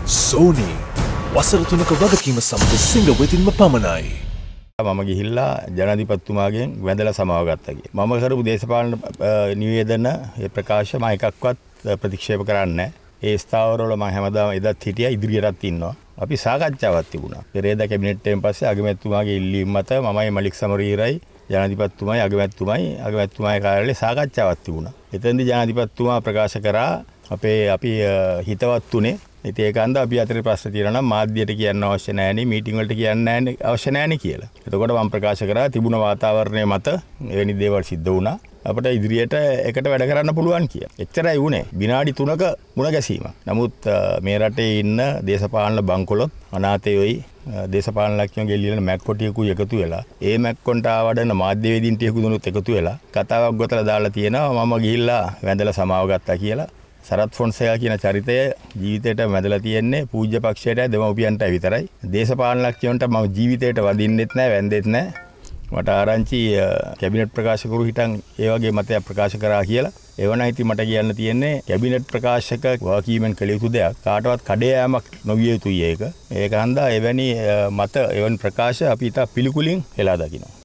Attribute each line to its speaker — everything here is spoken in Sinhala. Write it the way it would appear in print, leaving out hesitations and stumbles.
Speaker 1: සෝනි වසර 3ක වගකීම සමග සිංහ වෙතින්ම පමණයි.
Speaker 2: මම ගිහිල්ලා ජනාධිපතිතුමාගෙන් වැඳලා සමාව ගත්තා කියලා. මම කරපු දේශපාලන නිවේදන ඒ ප්‍රකාශ මම එකක්වත් ප්‍රතික්ෂේප කරන්නේ නැහැ. ඒ ස්ථාවරවල මම හැමදාම එදත් හිටියා ඉදිරියටත් ඉන්නවා. අපි සාකච්ඡාවක් තිබුණා. පෙරේදා කැබිනට් එකෙන් පස්සේ අගමැතිතුමාගේ ඉල්ලීම මත මමයි මලික් සමරීරයි ජනාධිපතිතුමයි අගමැතිතුමාගේ කාර්යාලයේ සාකච්ඡාවක් තිබුණා. එතෙන්දී ජනාධිපතිතුමා ප්‍රකාශ කරා අපි හිතවත් තුනේ ඉතින් ඒක අන්ද අපි අතරේ ප්‍රශ්න තියෙනවා නම් මාධ්‍යයට කියන්න අවශ්‍ය නැහැ නේ මීටින් වලට කියන්න අවශ්‍ය නැහැ නේ කියලා. එතකොට මම ප්‍රකාශ කරා තිබුණ වාතාවරණය මත එවැනි දේවල් සිද්ධ වුණා. අපිට ඉදිරියට එකට වැඩ කරන්න පුළුවන් කියලා. එච්චරයි වුණේ. විනාඩි 3ක මුණ ගැසීමක්. නමුත් මේ රටේ ඉන්න දේශපාලන බංකොලොත් අනාතයෝයි දේශපාලනඥයෝ ගෙල්ලින මැක්කොටියකුයි එකතු වෙලා ඒ මැක්කොන්ට ආවඩන මාධ්‍යවේදීන්ටියකු දුනුත් එකතු වෙලා කතාවක් ගොතලා දාලා තියෙනවා මම ගිහිල්ලා වැඳලා සමාව ගත්තා කියලා. සරත් ෆොන්සේකා කියන චරිතය ජීවිතේට වැදලා තියෙන්නේ පූජ්‍ය පක්ෂයට දෙමව්පියන්ට විතරයි. දේශපාලනඥයන්ට මම ජීවිතේට වදින්නෙත් නැහැ වැන්දෙත් නැහැ. මට ආරංචි කැබිනට් ප්‍රකාශකවරු හිටන් ඒ වගේ මතයක් ප්‍රකාශ කරා කියලා. එවනම් ඉතින් මට කියන්න තියෙන්නේ කැබිනට් ප්‍රකාශක වගකීමෙන් කළ යුතු දෙයක්. කාටවත් කඩේ යෑමක් නොවිය යුතුයි ඒක. ඒක හන්දා එවැනි මත එවැනි ප්‍රකාශ අපි ඉතා පිළිකුලින් හෙලා දකිනවා.